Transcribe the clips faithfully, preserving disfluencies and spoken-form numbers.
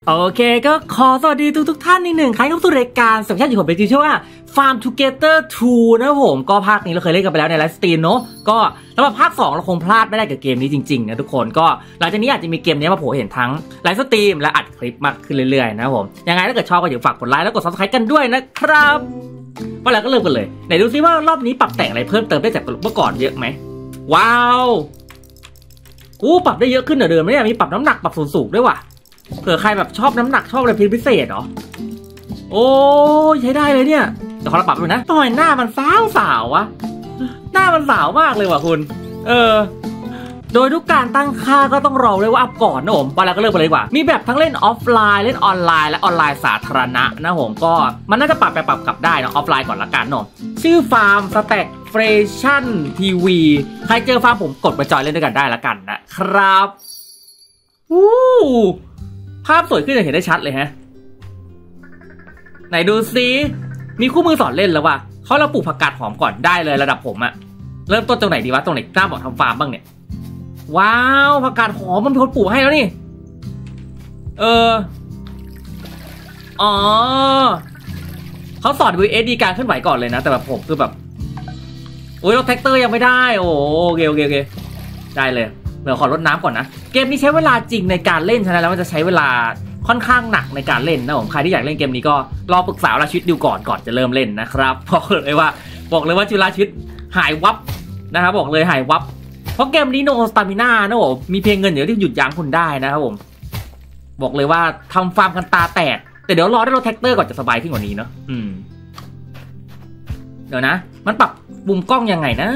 โอเคก็ขอสวัสดีทุกทุกท่านอีกหนึ่งครั้งเข้าสู่รายการสัมภาษณ์อยู่ผมเป็นชื่อว่า Farm Together ทู นะผมก็ภาคนี้เราเคยเล่นกันไปแล้วในไลฟ์สตรีมเนาะก็สำหรับภาคสองเราคงพลาดไม่ได้กับเกมนี้จริงๆนะทุกคนก็หลังจากนี้อาจจะมีเกมนี้มาโผล่เห็นทั้งไลฟ์สตรีมและอัดคลิปมากขึ้นเรื่อยๆนะผมยังไงถ้าเกิดชอบก็อย่าฝากกดไลค์แล้วกด ซับสไครบ์ กันด้วยนะครับว่าแล้วก็เริ่มกันเลยไหนดูซิว่ารอบนี้ปรับแต่งอะไรเพิ่มเติมได้จากเมื่อก่อนเยอะไหมว้าวอู้ปรับได้เยอะขึ้นเหมือนเดิมเนี่ยมีปรับน้ำหนักปรับส่วนสูงด้วยว่ะเผื่อใครแบบชอบน้ำหนักชอบอะไรพิเศษเหรอโอ้ใช้ได้เลยเนี่ยเดี๋ยวขอปรับดูนะทำไมหน้ามันสาวสาววะหน้ามันสาวมากเลยว่ะคุณเออโดยทุกการตั้งค่าก็ต้องรอเลยว่าอัพก่อนนะผมไปแล้วก็เริ่มไปเลยดีกว่ามีแบบทั้งเล่นออฟไลน์เล่นออนไลน์และออนไลน์สาธารณะนะผมก็มันน่าจะปรับไปปรับกลับได้นะออฟไลน์ก่อนละกันเนาะชื่อฟาร์มสแต็กเฟรชั่นทีวีใครเจอฟาร์มผมกดไปจอยเล่นด้วยกันได้ละกันนะครับวู้ภาพสวยขึ้นจะเห็นได้ชัดเลยฮะไหนดูซิมีคู่มือสอนเล่นแล้วว่ะเขาเราปลูกผักกาดหอมก่อนได้เลยระดับผมอะเริ่มต้นตรงไหนดีวะตรงไหนกล้าบอกทำฟาร์มบ้างเนี่ยว้าวผักกาดหอมมันมีคนปลูกให้แล้วนี่เอออ๋อเขาสอน วี เอส ดีการเคลื่อนไหวก่อนเลยนะแต่แบบผมคือแบบโอ้ยรถแท็กเตอร์ยังไม่ได้โอ้โอเคโอเคโอเคได้เลยเดี๋ยวขอรดน้ำก่อนนะเกมนี้ใช้เวลาจริงในการเล่นฉะนั้นแล้วมันจะใช้เวลาค่อนข้างหนักในการเล่นนะผมใครที่อยากเล่นเกมนี้ก็รอปรึกษาเวลาชีวิตดูก่อนก่อนจะเริ่มเล่นนะครับบอกเลยว่าบอกเลยว่าเวลาชีวิตหายวับนะครับบอกเลยหายวับเพราะเกมนี้โนสตามิน่านะผมมีเพียงเงินเดี๋ยวที่หยุดยั้งคุณได้นะครับผมบอกเลยว่าทำฟาร์มกันตาแตกแต่เดี๋ยวรอได้รถแท็กเตอร์ก่อนจะสบายขึ้นกว่านี้เนาะอืมเดี๋ยวนะมันปรับมุมกล้องยังไงนะ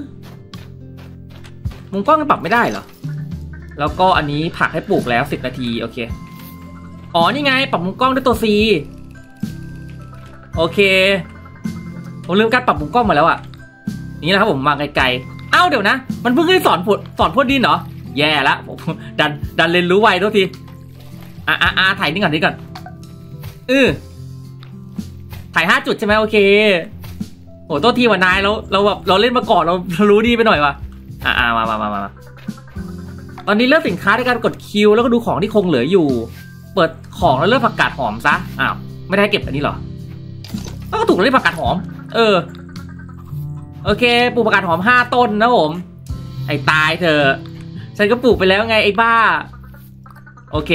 มุมกล้องมันปรับไม่ได้เหรอแล้วก็อันนี้ผักให้ปลูกแล้วสิบนาทีโอเคอ๋อนี่ไงปรับมุมกล้องด้วยตัว C โอเคผมลืมการปรับมุมกล้องมาแล้วอ่ะนี่แหละครับผมมาไกลๆเอ้าเดี๋ยวนะมันเพิ่งให้สอนสอนพ่นดินเหรอแย่ละผมดันดันเรียนรู้ไวทุกทีอ่ะอ่ะอ่ะถ่ายนี่ก่อนนี่ก่อนเออถ่ายห้าจุดใช่ไหมโอเคโหตัวทีว่านายเราเราแบบเราเล่นมาก่อนเรารู้ดีไปหน่อยว่ะอ่ะอ่ะมามามามาตอนนี้เลือกสินค้าในการกดคิวแล้วก็ดูของที่คงเหลืออยู่เปิดของแล้วเลือกผักกาดหอมซะอ้าวไม่ได้เก็บอันนี้หรอก็ถูกแล้วเลือกผักกาดหอมเออโอเคปลูกผักกาดหอมห้าต้นนะผมไอ้ตายเธอฉันก็ปลูกไปแล้วไงไอ้บ้าโอเค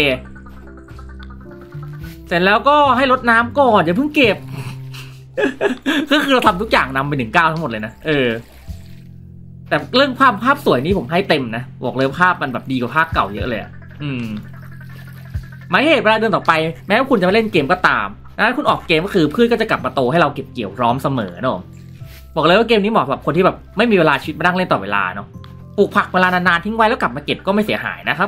เสร็จแล้วก็ให้รดน้ำก่อนอย่าเพิ่งเก็บก็คือเราทำทุกอย่างนำไปถึงเก้าทั้งหมดเลยนะเออแต่เรื่องภาพภาพสวยนี่ผมให้เต็มนะบอกเลยภาพมันแบบดีกว่าภาพเก่าเยอะเลยอืมหมายเหตุเวลาเดินต่อไปแม้ว่าคุณจะไม่เล่นเกมก็ตามนะคุณออกเกมก็คือพืชก็จะกลับมาโตให้เราเก็บเกี่ยวพร้อมเสมอเนาะบอกเลยว่าเกมนี้เหมาะสำหรับคนที่แบบไม่มีเวลาชีวิตมานั่งเล่นต่อเวลาเนาะปลูกผักเวลานานๆทิ้งไว้แล้วกลับมาเก็บก็ไม่เสียหายนะครับ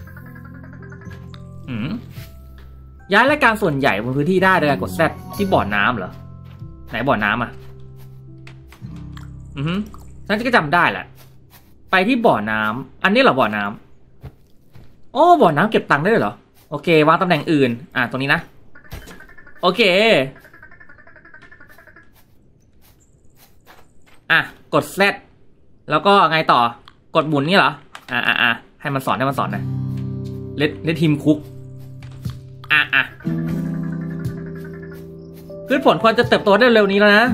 อืมย้ายรายการส่วนใหญ่บนพื้นที่ได้โดยการกดแซดที่บ่อน้ำเหรอไหนบ่อน้ำอ่ะอือฮึฉันก็จำได้แหละไปที่บ่อน้ำอันนี้เหรอบ่อน้ำโอ้บ่อน้ำเก็บตังค์ได้เหรอโอเควางตำแหน่งอื่นอ่ะตรงนี้นะโอเคอ่ะกด Z แล้วก็ไงต่อกดหมุนนี่เหรออ่ะอ่ะอ่ะให้มันสอนให้มันสอนนะเลดเลดทีมคุกอ่ะอ่ะพืชผลควรจะเติบโตได้เร็วนี้แล้วนะ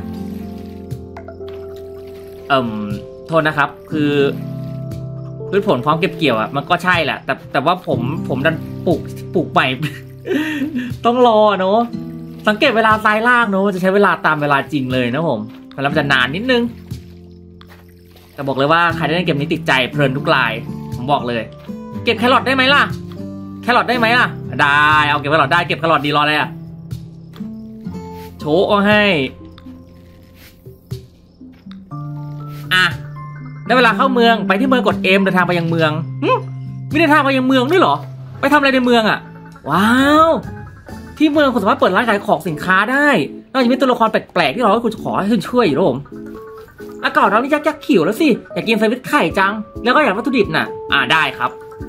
เอ่มโทษนะครับคือพืชผลพร้อมเก็บเกี่ยวอ่ะมันก็ใช่แหละแต่แต่ว่าผมผมดันปลูกปลูกใหม่ ต้องรอเนอะสังเกตเวลาซ้ายล่างเนอะจะใช้เวลาตามเวลาจริงเลยนะผมแล้วมันจะนานนิดนึงแต่บอกเลยว่าใครได้เล่นเกมนี้ติดใจเพลินทุกรายผมบอกเลยเก็บแครอทได้ไหมล่ะแครอทได้ไหมล่ะได้เอาเก็บแครอทได้เก็บแครอทดีรออะไรอ่ะโชว์เอาให้อ่ะได้เวลาเข้าเมืองไปที่เมืองกด M เดินทางไปยังเมืองไม่เดินทางไปยังเมืองด้วยเหรอไปทำอะไรในเมืองอ่ะว้าวที่เมืองคุณสามารถเปิดร้านขายของสินค้าได้นอกจากมีตัวละครแปลกๆที่เราให้คุณขอให้คุณช่วยอยู่นะผมอากาศเรานี่ยักยักขิวแล้วสิอยากกินแซนด์วิชไข่จังแล้วก็อยากวัตถุดิบน่ะอ่าได้ครับ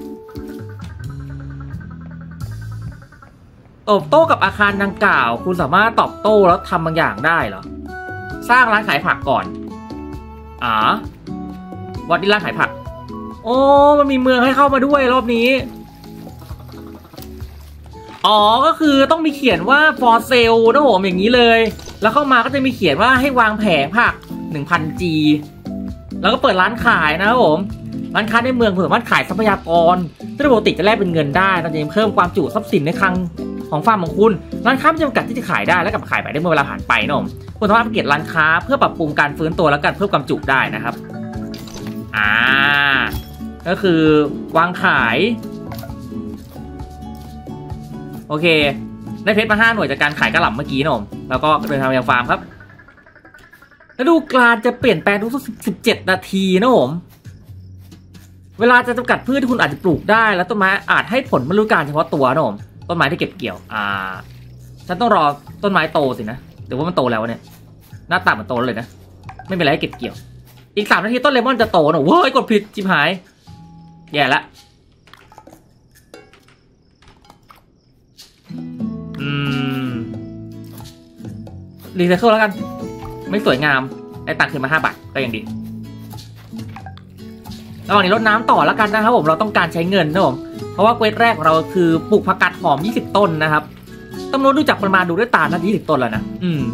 ตอบโต้กับอาคารดังกล่าวคุณสามารถตอบโต้แล้วทำบางอย่างได้เหรอสร้างร้านขายผักก่อนอ๋อวัดที่ร้านขายผักโอ้มันมีเมืองให้เข้ามาด้วยรอบนี้อ๋อก็คือต้องมีเขียนว่า for sale นะผมอย่างนี้เลยแล้วเข้ามาก็จะมีเขียนว่าให้วางแผงผัก หนึ่งพัน จี แล้วก็เปิดร้านขายนะครับผมร้านค้าในเมืองสามารถขายทรัพยากรซึ่งปกติจะแลกเป็นเงินได้เราจะเพิ่มความจุทรัพย์สินในคลังของฟาร์มของคุณร้านค้าไม่จำกัดที่จะขายได้และกลับมาขายไปได้เมื่อเวลาผ่านไปนะผมคุณสามารถเปลี่ยนร้านค้าเพื่อปรับปรุงการฟื้นตัวและการเพิ่มความจุได้นะครับอ่าก็คือวางขายโอเคได้เพชรมาห้าหน่วยจากการขายกระหล่ำเมื่อกี้นะผมแล้วก็เดินทางไปยังฟาร์มครับฤดูกาลจะเปลี่ยนแปลงทุกสิบเจ็ดนาทีนะผมเวลาจะจำกัดพืชที่คุณอาจจะปลูกได้แล้วต้นไม้อาจให้ผลฤดูกาลเฉพาะตัวนะผมต้นไม้ที่เก็บเกี่ยวอ่าฉันต้องรอต้นไม้โตสินะหรือว่ามันโตแล้วเนี่ยหน้าตามันโตเลยนะไม่เป็นไรให้เก็บเกี่ยวอีกสามนาทีต้นเลมอนจะโตนะเว้ยกดผิดจิบหายแย่ละอืมรีไซเคิลแล้วกันไม่สวยงามได้ตังค์คืนมาห้าบาทก็ยังดีระหว่างนี้รดน้ำต่อแล้วกันนะครับผมเราต้องการใช้เงินนะผมเพราะว่าเควสแรกของเราคือปลูกผักกาดหอมยี่สิบต้นนะครับต้องรู้ดูจากปริมาณดูด้วยตาน่าจะยี่สิบต้นแล้วนะอืม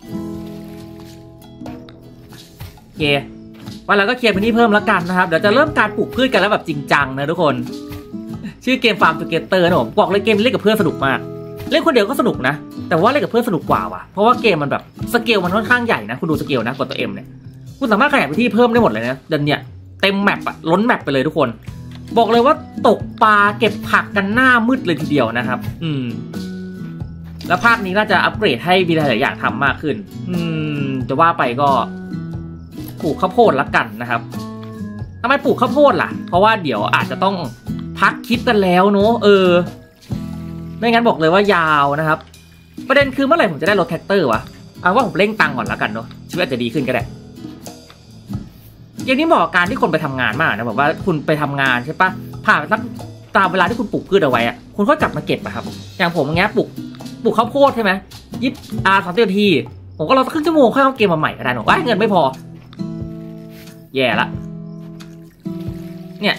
โอเควันเราก็เคลียร์พื้นที่เพิ่มแล้วกันนะครับเดี๋ยวจะเริ่มการปลูกพืชกันแล้วแบบจริงจังนะทุกคนชื่อเกม Farm Together นะผมบอกเลยเกมเล่นกับเพื่อนสนุกมากเล่นคนเดียวก็สนุกนะแต่ว่าเล่นกับเพื่อนสนุกกว่าว่ะเพราะว่าเกมมันแบบสเกลมันค่อนข้างใหญ่นะคุณดูสเกลนะกดตัว M เนี่ยคุณสามารถขยายพื้นที่เพิ่มได้หมดเลยนะเดี๋ยวเนี่ยเต็มแมปอะล้นแมปไปเลยทุกคนบอกเลยว่าตกปลาเก็บผักกันหน้ามืดเลยทีเดียวนะครับอืมแล้วภาคนี้น่าจะอัปเกรดให้มีหลายอย่างทำมากขึ้นอืมจะว่าไปก็ปลูกข้าวโพดละกันนะครับทำไมปลูกข้าวโพดล่ะเพราะว่าเดี๋ยวอาจจะต้องพักคลิปกันแล้วเนอะเออไม่งั้นบอกเลยว่ายาวนะครับประเด็นคือเมื่อไหร่ผมจะได้รถแท็กเตอร์วะเอาว่าผมเร่งตังค์ก่อนละกันเนาะชีวิตอาจจะดีขึ้นก็ได้เกมนี้เหมาะกับการที่คนไปทำงานมากนะแบบว่าคุณไปทำงานใช่ปะผ่านสักตามเวลาที่คุณปลูกพืชเอาไว้อะคุณค่อยกลับมาเก็บอะครับอย่างผมอย่างเงี้ยปลูกปลูกข้าวโพดใช่ไหมยิบอาสามสิบนาทีผมก็รอสักครึ่งชั่วโมงค่อยเข้าเกมมาใหม่ก็ได้หนูว่าเงินไม่พอแย่ละเนี่ย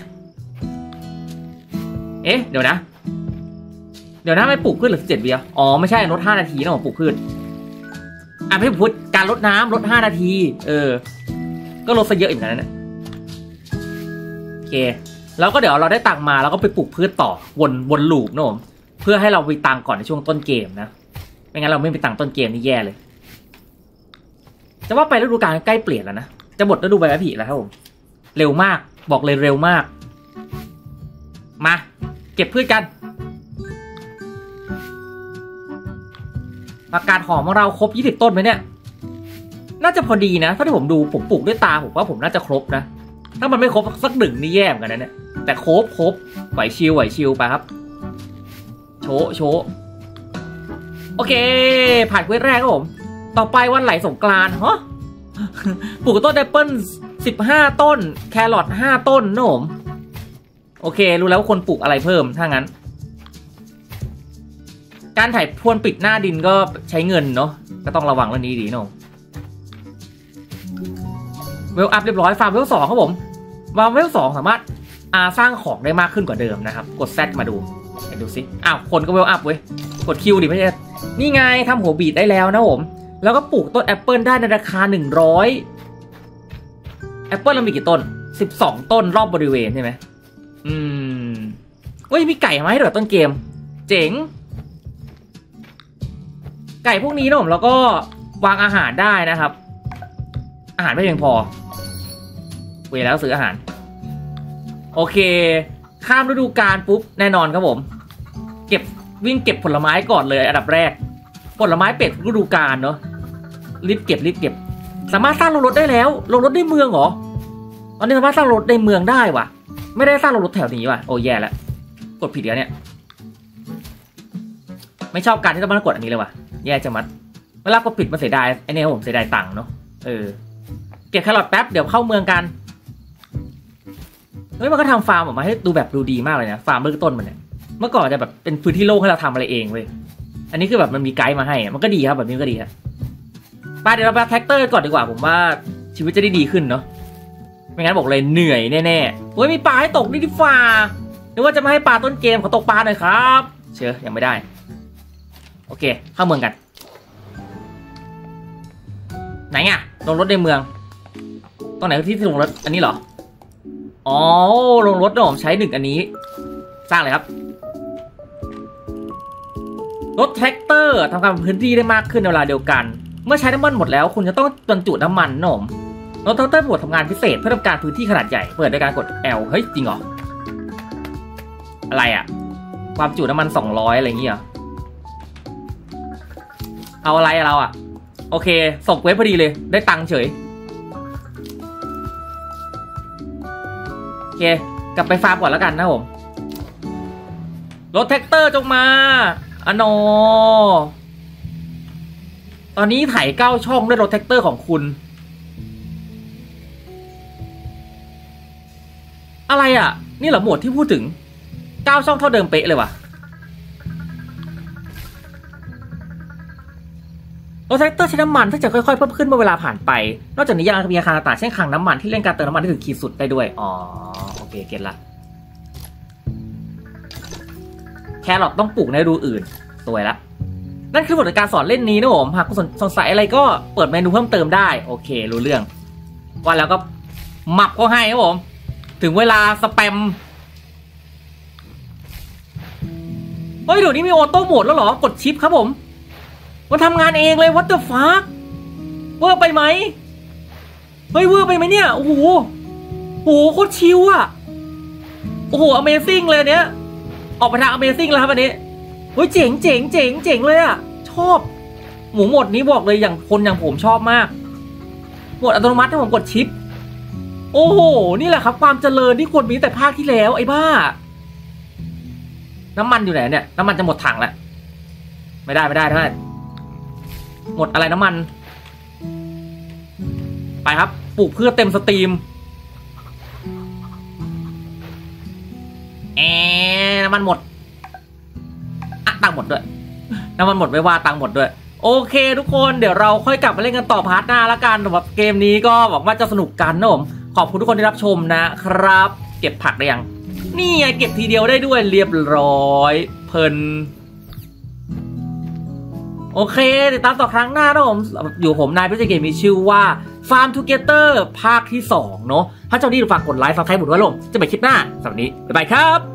เอ๊ะเดี๋ยวนะเดี๋ยวนะไม่ปลูกพืชหรือสิบเจ็ดวิอ่ะอ๋อไม่ใช่ลดห้านาทีนะผมปลูกพืชอ่ะไม่พูดการลดน้ำลดห้านาทีเออก็ลดซะเยอะอีกนะเนี่ยโอเคแล้วก็เดี๋ยวเราได้ตังค์มาแล้วก็ไปปลูกพืชต่อวนวนลูปนะผมเพื่อให้เรามีตังค์ก่อนในช่วงต้นเกมนะไม่งั้นเราไม่มีตังค์ต้นเกมนี่แย่เลยจะว่าไปฤดูกาลใกล้เปลี่ยนแล้วนะจะหมดฤดูใบไม้ผลิแล้วครับผมเร็วมากบอกเลยเร็วมากมาเก็บพืชกันผักกาดหอมของเราครบยี่สิบต้นไหมเนี่ยน่าจะพอดีนะถ้าที่ผมดูผมปลูกด้วยตาผมว่าผมน่าจะครบนะถ้ามันไม่ครบสักหนึ่งนี่แย่เหมือนกันนะเนี่ยแต่ครบครบไหวชิวไหวชิวไปครับโชว์โชว์โอเคผ่านเควสแรกครับผมต่อไปวันไหลสงกรานต์ฮะปลูกต้นแอปเปิ้ลสิบห้าต้นแครอทห้าต้นนะผมโอเครู้แล้วว่าคนปลูกอะไรเพิ่มถ้างั้นการถ่ายพรวนปิดหน้าดินก็ใช้เงินเนาะก็ต้องระวังเรื่องนี้ดีเนาะเวลอัพเรียบร้อยฟาร์มเวลสองครับผมฟาร์มเวลสองสามารถอาสร้างของได้มากขึ้นกว่าเดิมนะครับกด Z มาดูเห็นดูสิอ้าวคนก็เวลอัพเว้ยกด Q ดิไม่ใช่นี่ไงทำหัวบีดได้แล้วนะผมแล้วก็ปลูกต้นแอปเปิลได้ในราคาหนึ่งร้อยแอปเปิลเรามีกี่ต้นสิบสองต้นรอบบริเวณใช่ไหมอืมเว้ยมีไก่มาให้ด้วยต้นเกมเจ๋งไก่พวกนี้นะผมแล้วก็วางอาหารได้นะครับอาหารไม่เพียงพอเวลาซื้ออาหารโอเคข้ามฤดูกาลปุ๊บแน่นอนครับผมเก็บวิ่งเก็บผลไม้ก่อนเลยอันดับแรกผลไม้เป็ดฤดูกาลเนาะรีบเก็บรีบเก็บสามารถสร้างโรงรถได้แล้วโรงรถในเมืองเหรอตอนนี้สามารถสร้างรถในเมืองได้ว่ะไม่ได้สร้างโรงรถแถวนี้ว่ะโอ้แย่แล้วกดผิดแล้วเนี่ยไม่ชอบการที่ต้องมากดอันนี้เลยว่ะแย่จังมัดเวลากดผิดมาเสียดายไอ้เนี่ยผมเสียดายตังค์เนาะเออเก็บแครอทแป๊บเดี๋ยวเข้าเมืองกันเฮ้ยมันก็ทำฟาร์มออกมาให้ดูแบบดูดีมากเลยนะฟาร์มเบื้องต้นมันเนี่ยเมื่อก่อนจะแบบเป็นพื้นที่โล่งให้เราทำอะไรเองเว้ยอันนี้คือแบบมันมีไกด์มาให้มันก็ดีครับแบบนี้ก็ดีครับไปเดี๋ยวเราไปแท็กเตอร์ก่อนดีกว่าผมว่าชีวิตจะได้ดีขึ้นเนาะไม่งั้นบอกเลยเหนื่อยแน่ๆเฮ้ยมีปลาให้ตกนี่ที่ฟ้าหรือว่าจะมาให้ปลาต้นเกมขอตกปลาหน่อยครับเชื่อยังไม่ได้โอเคเข้าเมืองกันไหนอ่ะลงรถในเมืองตรงไหนที่ที่ลงรถอันนี้เหรออ๋อลงรถนะผมใช้หนึ่งอันนี้สร้างเลยครับรถแท็กเตอร์ทำการพื้นที่ได้มากขึ้นในเวลาเดียวกันเมื่อใช้น้ำมันหมดแล้วคุณจะต้องบรรจุน้ำมันนะผมรถแท็กเตอร์บดทำงานพิเศษเพื่อทำการพื้นที่ขนาดใหญ่เปิดด้วยการกด L เฮ้ยจริงเหรออะไรอะความจุน้ำมันสองร้อยอะไรอย่างเงี้ยเอาอะไรเราอะโอเคส่งเว็บพอดีเลยได้ตังค์เฉยโอเคกลับไปฟาร์มก่อนแล้วกันนะผมรถแท็กเตอร์จงมาอะโนตอนนี้ไถเก้าช่องด้วยรถแท็กเตอร์ของคุณอะไรอ่ะนี่เหรอหมวดที่พูดถึงเก้าช่องเท่าเดิมเป๊ะเลยว่ะรถแท็กเตอร์ใช้น้ำมันที่จะค่อยๆเพิ่มขึ้นเมื่อเวลาผ่านไปนอกจากนี้ยังมีอาคารต่างๆเช่นคลังน้ำมันที่เล่นการเติมน้ำมันได้ถึงขีดสุดได้ด้วยอ๋อโอเคเก็ตละแครอทต้องปลูกในฤดูอื่นสวยละนั่นคือบทการสอนเล่นนี้นะผมหากคุณสงสัยอะไรก็เปิดเมนูเพิ่มเติมได้โอเครู้เรื่องว่าแล้วก็หมับก็ให้ครับผมถึงเวลาสแปมเฮ้ยเดี๋ยวนี้มีออโต้โหมดแล้วเหรอกดชิปครับผมมันทำงานเองเลย what the fuck เวอร์ไปไหมเฮ้ยเวอร์ไปไหมเนี่ยโอ้โหโหโคตรชิวอะโอ้โห amazing เลยเนี้ยออกไปทาง amazing แล้วครับอันนี้เฮ้ยเจ๋งเจ๋งเจ๋งเจ๋งเลยอะชอบหมูหมดนี้บอกเลยอย่างคนอย่างผมชอบมากหมดอัตโนมัติถ้าผมกดชิปโอ้โหนี่แหละครับความเจริญที่ควรมีแต่ภาคที่แล้วไอ้บ้าน้ำมันอยู่ไหนเนี่ยน้ำมันจะหมดถังแล้วไม่ได้ไม่ได้ท่านหมดอะไรน้ำมันไปครับปลูกเพื่อเต็มสตรีมแอน้ำมันหมดอะตังหมดด้วยน้ำมันหมดไม่ว่าตังหมดด้วยโอเคทุกคนเดี๋ยวเราค่อยกลับมาเล่นกันต่อพาร์ทหน้าละกันสำหรับเกมนี้ก็หวังว่าจะสนุกกันนะผมขอบคุณทุกคนที่รับชมนะครับเก็บผักได้ยังนี่ไงเก็บทีเดียวได้ด้วยเรียบร้อยเพลินโอเคติดตามต่อครั้งหน้านะผมอยู่ผมนายพิจิเกมมีชื่อว่า Farm Together ภาคที่สองเนาะถ้าเจ้าดีฝากกดไลค์ซับสไครป์บุญไว้ลงจะไปคลิปหน้าสำหรับนี้บ๊ายบายครับ